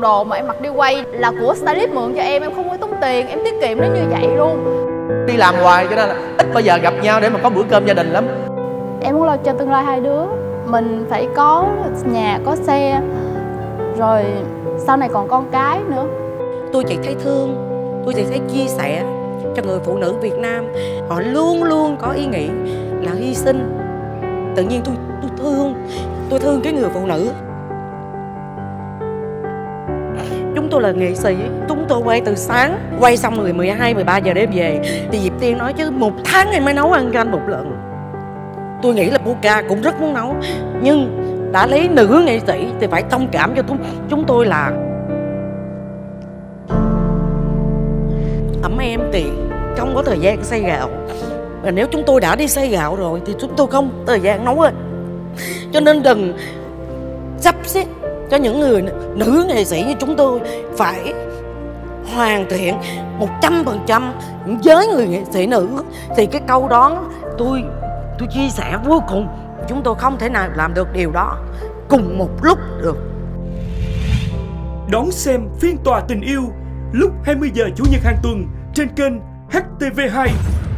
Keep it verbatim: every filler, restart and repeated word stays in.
đồ mà em mặc đi quay là của stylist mượn cho em, em không có tốn tiền, em tiết kiệm đến như vậy luôn. Đi làm hoài cho nên là ít bao giờ gặp nhau để mà có bữa cơm gia đình lắm. Em muốn lo cho tương lai hai đứa, mình phải có nhà, có xe, rồi sau này còn con cái nữa. Tôi chỉ thấy thương, tôi chỉ thấy chia sẻ cho người phụ nữ Việt Nam. Họ luôn luôn có ý nghĩ là hy sinh. Tự nhiên tôi tôi thương, tôi thương cái người phụ nữ. Chúng tôi là nghệ sĩ, chúng tôi quay từ sáng, quay xong rồi mười hai, mười ba giờ đêm về. Thì Diệp Tiên nói chứ một tháng em mới nấu ăn cho anh một lần. Tôi nghĩ là Puka cũng rất muốn nấu, nhưng đã lấy nữ nghệ sĩ thì phải thông cảm cho chúng tôi là ẵm em thì không có thời gian xay gạo. Và nếu chúng tôi đã đi xay gạo rồi thì chúng tôi không thời gian nấu rồi. Cho nên đừng sắp xếp cho những người nữ nghệ sĩ như chúng tôi phải hoàn thiện một trăm phần trăm với người nghệ sĩ nữ. Thì cái câu đó tôi tôi chia sẻ vô cùng. Chúng tôi không thể nào làm được điều đó cùng một lúc được. Đón xem phiên tòa tình yêu lúc hai mươi giờ Chủ nhật hàng tuần trên kênh H T V hai.